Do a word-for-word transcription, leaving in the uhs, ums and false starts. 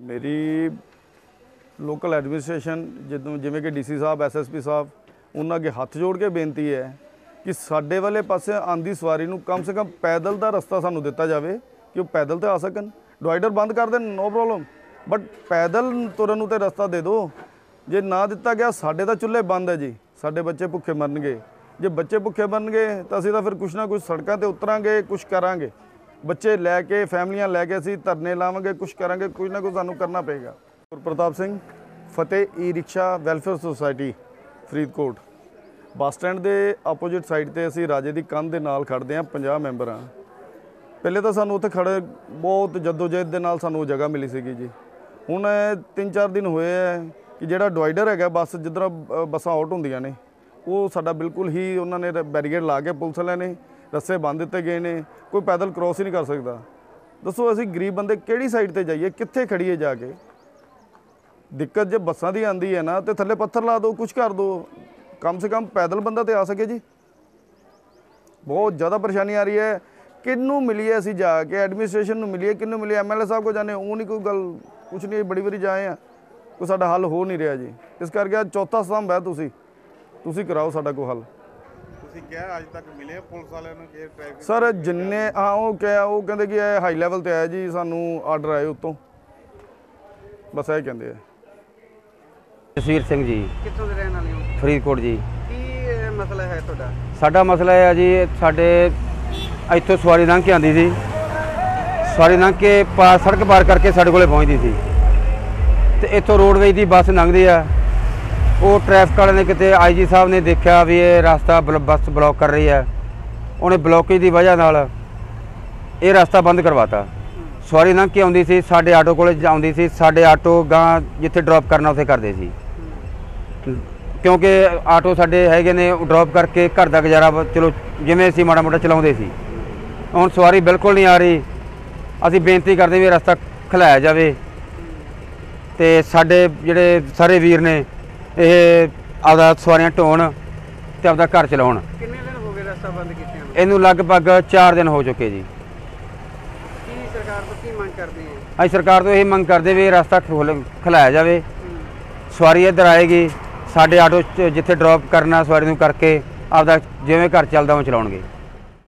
मेरी local administration ਜਦੋਂ ਜਿਵੇਂ ਕਿ ਡੀਸੀ ਸਾਹਿਬ ਐਸਐਸਪੀ ਸਾਹਿਬ ਉਹਨਾਂ ਅੱਗੇ ਹੱਥ ਜੋੜ ਕੇ ਬੇਨਤੀ ਹੈ ਕਿ ਸਾਡੇ ਵਾਲੇ ਪਾਸੇ ਆਂਦੀ ਸਵਾਰੀ ਨੂੰ ਕਮ ਸੇ ਕਮ ਪੈਦਲ ਦਾ ਰਸਤਾ ਸਾਨੂੰ ਦਿੱਤਾ ਜਾਵੇ ਕਿ ਉਹ ਪੈਦਲ ਤੇ ਆ ਸਕਣ। ਡਿਵਾਈਡਰ ਬੰਦ ਕਰ ਦੇਣ, ਨੋ ਪ੍ਰੋਬਲਮ, ਬਟ ਪੈਦਲ ਤੁਰਨ ਨੂੰ ਤੇ ਰਸਤਾ ਦੇ ਦਿਓ। ਜੇ ਨਾ ਦਿੱਤਾ ਗਿਆ ਸਾਡੇ ਤਾਂ ਚੁੱਲ੍ਹੇ ਬੰਦ ਹੈ ਜੀ, ਸਾਡੇ ਬੱਚੇ ਭੁੱਖੇ ਮਰਨਗੇ। ਜੇ ਬੱਚੇ ਭੁੱਖੇ ਮਰਨਗੇ ਤਾਂ ਅਸੀਂ ਤਾਂ ਫਿਰ ਕੁਛ ਨਾ ਕੁਛ ਸੜਕਾਂ ਤੇ ਉਤਰਾਂਗੇ, ਕੁਛ ਕਰਾਂਗੇ। ਬੱਚੇ ਲੈ ਕੇ ਫੈਮਲੀਆਂ ਲੈ ਕੇ ਅਸੀਂ ਧਰਨੇ ਲਾਵਾਂਗੇ, ਕੁਛ ਕਰਾਂਗੇ, ਕੁਝ ਨਾ ਕੁਝ ਸਾਨੂੰ ਕਰਨਾ ਪਏਗਾ। Gurpartap Singh, Fateh e rickshaw welfare society Faridkot. Bus stand ਦੇ ਆਪੋਜਿਟ ਸਾਈਡ ਤੇ ਅਸੀਂ ਰਾਜੇ ਦੀ ਕੰਧ ਦੇ ਨਾਲ ਖੜਦੇ ਹਾਂ। ਪੰਜਾਹ ਮੈਂਬਰ ਹਾਂ। ਪਹਿਲੇ ਤਾਂ ਸਾਨੂੰ ਉੱਥੇ ਖੜੇ ਬਹੁਤ ਜਦੋਜਹਿਦ ਦੇ ਨਾਲ ਸਾਨੂੰ ਉਹ ਜਗ੍ਹਾ ਮਿਲੀ ਸੀਗੀ ਜੀ। ਹੁਣ ਤਿੰਨ ਚਾਰ ਦਿਨ ਹੋਏ ਹੈ ਕਿ ਜਿਹੜਾ ਡਿਵਾਈਡਰ ਹੈਗਾ ਬੱਸ ਜਿੱਧਰ ਬੱਸਾਂ ਆਊਟ ਹੁੰਦੀਆਂ ਨੇ ਉਹ ਸਾਡਾ ਬਿਲਕੁਲ ਹੀ ਉਹਨਾਂ ਨੇ ਬੈਰੀਕੇਡ ਲਾ ਕੇ ਪੁਲਿਸ ਵਾਲਿਆਂ ਨੇ ਰਸਤੇ ਬੰਦ ਦਿੱਤੇ ਗਏ ਨੇ। ਕੋਈ ਪੈਦਲ ਕ੍ਰੋਸ ਹੀ ਨਹੀਂ ਕਰ ਸਕਦਾ। ਦੱਸੋ ਅਸੀਂ ਗਰੀਬ ਬੰਦੇ ਕਿਹੜੀ ਸਾਈਡ ਤੇ ਜਾਈਏ, ਕਿੱਥੇ ਖੜੀਏ ਜਾ ਕੇ? ਦਿੱਕਤ ਜੇ ਬੱਸਾਂ ਦੀ ਆਂਦੀ ਹੈ ਨਾ ਤੇ ਥੱਲੇ ਪੱਥਰ ਲਾ ਦਿਓ, ਕੁਛ ਕਰ ਦਿਓ, ਕਮ ਸੇ ਕਮ ਪੈਦਲ ਬੰਦਾ ਤੇ ਆ ਸਕੇ ਜੀ। ਬਹੁਤ ਜ਼ਿਆਦਾ ਪਰੇਸ਼ਾਨੀ ਆ ਰਹੀ ਹੈ। ਕਿਹਨੂੰ ਮਿਲੀਏ ਅਸੀਂ ਜਾ ਕੇ? ਐਡਮਿਨਿਸਟ੍ਰੇਸ਼ਨ ਨੂੰ ਮਿਲੀਏ, ਕਿਹਨੂੰ ਮਿਲੀਏ? ਐਮ ਐਲ ਏ ਸਾਹਿਬ ਕੋ ਜਾਣੇ, ਉਹ ਨਹੀਂ ਕੋਈ ਗੱਲ, ਕੁਛ ਨਹੀਂ। ਬੜੀ ਵਾਰੀ ਜਾਏ ਆ, ਕੋਈ ਸਾਡਾ ਹੱਲ ਹੋ ਨਹੀਂ ਰਿਹਾ ਜੀ। ਇਸ ਕਰਕੇ ਅੱਜ ਚੌਥਾ ਸਤੰਭ ਹੈ, ਤੁਸੀਂ ਤੁਸੀਂ ਕਰਾਓ ਸਾਡਾ ਕੋਈ ਹੱਲ। ਤੁਸੀਂ ਕਿਹਾ ਅੱਜ ਤੱਕ ਮਿਲੇ ਪੁਲਿਸ ਵਾਲਿਆਂ ਨੂੰ ਕਿ ਟ੍ਰੈਫਿਕ ਸਰ ਜਿੰਨੇ ਹਾਂ ਉਹ ਕਿਹਾ, ਉਹ ਕਹਿੰਦੇ ਕਿ ਇਹ ਹਾਈ ਲੈਵਲ ਤੇ ਆਇਆ ਜੀ, ਸਾਨੂੰ ਆਰਡਰ ਆਏ ਉੱਤੋਂ, ਬਸ ਇਹ ਕਹਿੰਦੇ ਆ। ਜਸਵੀਰ ਸਿੰਘ ਜੀ, ਕਿੱਥੋਂ ਦੇ ਰਹਿਣ ਵਾਲੇ ਹੋ? ਫਰੀਦਕੋਟ ਜੀ। ਕੀ ਮਸਲਾ ਹੈ ਤੁਹਾਡਾ? ਸਾਡਾ ਮਸਲਾ ਇਹ ਹੈ ਜੀ, ਸਾਡੇ ਇੱਥੋਂ ਸਵਾਰੀ ਲੰਘ ਕੇ ਆਉਂਦੀ ਸੀ, ਸਵਾਰੀ ਲੰਘ ਕੇ ਪਾਰ ਸੜਕ ਪਾਰ ਕਰਕੇ ਸਾਡੇ ਕੋਲੇ ਪਹੁੰਚਦੀ ਸੀ ਤੇ ਇੱਥੋਂ ਰੋਡਵੇਜ ਦੀ ਬੱਸ ਲੰਘਦੀ ਆ। ਉਹ ਟ੍ਰੈਫਿਕ ਵਾਲੇ ਨੇ ਕਿਤੇ ਆਈ ਜੀ ਸਾਹਿਬ ਨੇ ਦੇਖਿਆ ਵੀ ਇਹ ਰਸਤਾ ਬੱਸ ਬਲੌਕ ਕਰ ਰਹੀ ਹੈ, ਉਹਨੇ ਬਲੌਕੇਜ ਦੀ ਵਜ੍ਹਾ ਨਾਲ ਇਹ ਰਸਤਾ ਬੰਦ ਕਰਵਾਤਾ। ਸਵਾਰੀ ਲੰਘ ਕੇ ਆਉਂਦੀ ਸੀ, ਸਾਡੇ ਆਟੋ ਕੋਲੇ ਆਉਂਦੀ ਸੀ, ਸਾਡੇ ਆਟੋ ਗਾਂ ਜਿੱਥੇ ਡ੍ਰੌਪ ਕਰਨਾ ਉੱਥੇ ਕਰਦੇ ਸੀ, ਕਿਉਂਕਿ ਆਟੋ ਸਾਡੇ ਹੈਗੇ ਨੇ ਡ੍ਰੌਪ ਕਰਕੇ ਘਰ ਦਾ ਗੁਜ਼ਾਰਾ ਚਲੋ ਜਿਵੇਂ ਅਸੀਂ ਮਾੜਾ ਮੋਟਾ ਚਲਾਉਂਦੇ ਸੀ। ਹੁਣ ਸਵਾਰੀ ਬਿਲਕੁਲ ਨਹੀਂ ਆ ਰਹੀ। ਅਸੀਂ ਬੇਨਤੀ ਕਰਦੇ ਵੀ ਰਸਤਾ ਖੁਲਾਇਆ ਜਾਵੇ ਤੇ ਸਾਡੇ ਜਿਹੜੇ ਸਾਰੇ ਵੀਰ ਨੇ ਇਹ ਆਪਦਾ ਸਵਾਰੀਆਂ ਢੋਣ ਤੇ ਆਪਦਾ ਘਰ ਚਲਾਉਣ। ਕਿੰਨੇ ਦਿਨ ਹੋ ਗਏ ਰਸਤਾ ਬੰਦ ਕੀਤੇ ਨੂੰ? ਇਹਨੂੰ ਲਗਭਗ ਚਾਰ ਦਿਨ ਹੋ ਚੁੱਕੇ ਜੀ। ਕੀ ਸਰਕਾਰ ਤੋਂ ਕੀ ਮੰਗ ਕਰਦੇ ਆ? ਅਸੀਂ ਸਰਕਾਰ ਤੋਂ ਇਹ ਮੰਗ ਕਰਦੇ ਵੀ ਇਹ ਰਸਤਾ ਖੁਲਾਇਆ ਜਾਵੇ, ਸਵਾਰੀ ਇੱਧਰ ਆਏਗੀ, ਸਾਡੇ ਆਟੋ 'ਚ ਜਿੱਥੇ ਡ੍ਰੌਪ ਕਰਨਾ ਸਵਾਰੀ ਨੂੰ ਕਰਕੇ ਆਪਦਾ ਜਿਵੇਂ ਘਰ ਚੱਲਦਾ ਉਹ ਚਲਾਉਣਗੇ।